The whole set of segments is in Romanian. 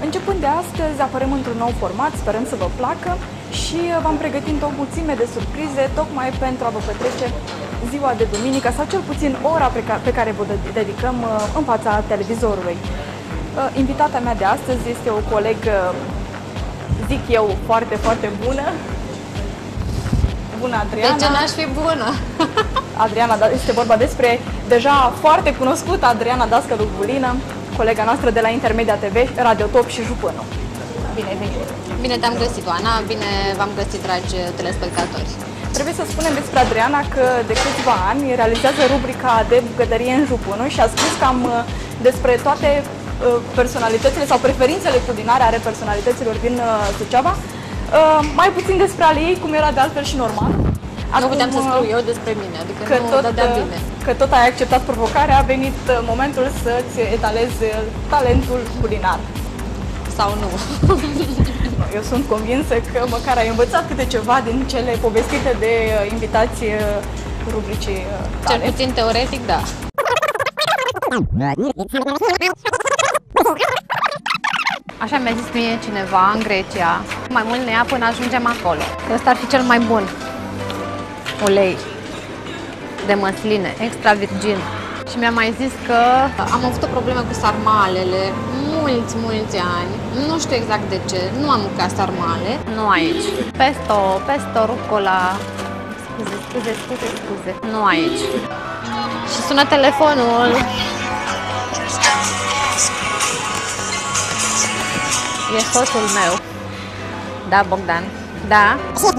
Începând de astăzi, apărăm într-un nou format, sperăm să vă placă și v-am pregătit o mulțime de surprize tocmai pentru a vă petrece ziua de duminică sau cel puțin ora pe care vă dedicăm în fața televizorului. Invitata mea de astăzi este o colegă, zic eu, foarte, foarte bună. Bună, Adriana! De ce n-aș fi bună? Adriana, este vorba despre deja foarte cunoscută Adriana Dascălu Bulină, colega noastră de la Intermedia TV, Radio Top și Jupânul. Bine ai venit! Bine te-am găsit, Oana, bine v-am găsit, dragi telespectatori. Trebuie să spunem despre Adriana că de câțiva ani realizează rubrica de bucătărie în Jupânul și a spus cam despre toate personalitățile sau preferințele culinare ale personalităților din Suceava. Mai puțin despre ale ei, cum era de altfel și normal. Nu puteam să scriu eu despre mine, adică nu dădea bine. Că tot ai acceptat provocarea, a venit momentul să-ți etalezi talentul culinar. Sau nu? Eu sunt convinsă că măcar ai învățat câte ceva din cele povestite de invitații rubricii tale. Cel puțin teoretic, da. Așa mi-a zis mie cineva în Grecia, mai mult ne ia până ajungem acolo. Ăsta ar fi cel mai bun ulei de măsline, extra virgin. Și mi-a mai zis că am avut o problemă cu sarmalele mulți ani. Nu știu exact de ce, nu am mâncat sarmale. Nu aici. Pesto, rucola. Scuze. Nu aici. Și sună telefonul. E soțul meu. Da, Bogdan. Da?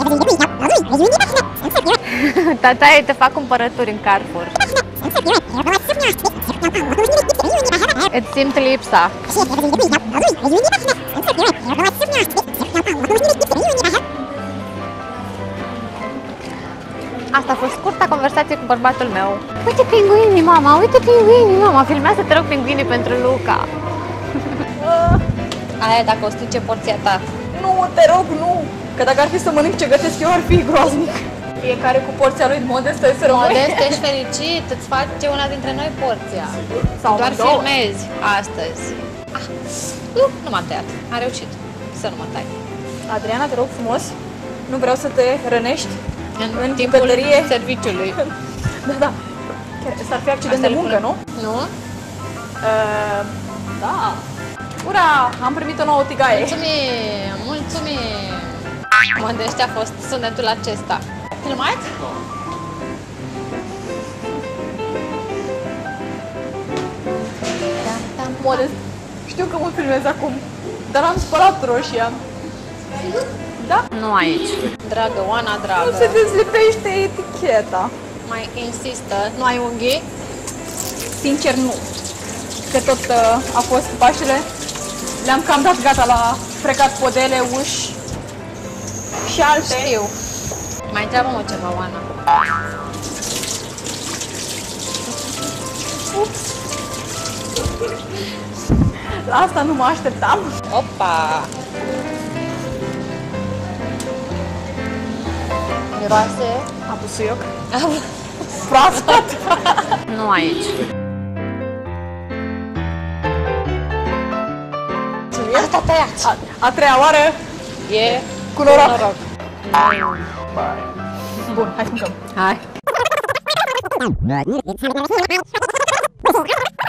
Tataie, te fac cumpărături în Carrefour. Îți simt lipsa. Asta a fost scurta conversație cu bărbatul meu. Uite pinguinii, mama, uite pinguinii, mama. Filmează, te rog, pinguinii pentru Luca. Aia dacă o strice porția ta. Nu, te rog, nu! Că dacă ar fi să mănânc ce gătesc eu, ar fi groaznic. Fiecare cu porția lui modestă să rămâi. Modest, ești fericit, îți face una dintre noi porția. Sau doar două. filmezi astăzi. Nu m-a tăiat, a reușit să nu mă tai. Adriana, te rog frumos, nu vreau să te rănești în timpul bucătărie. Serviciului. Da. S-ar fi accident de muncă, nu? Nu? Da. Ura, am primit o nouă tigaie. Mulțumim! Modest a fost sunetul acesta. Filmați? Modest, știu că mă filmez acum, dar am spălat roșia. Da? Nu aici. Dragă Oana, dragă. Nu se dezlipește eticheta. Mai insistă. Nu ai unghii? Sincer, nu. Că tot a fost Paștele. Le-am cam dat gata la frecat podele, uși și alte. Știu. Mai întreabă-mă ceva, Oana. Ups. La asta nu mă așteptam. Opa! Miroase? Apusuioc. Proaspăt. Nu aici. Asta tăiați. A treia oară e cu noroc. Bun, hai să mâncăm. Hai.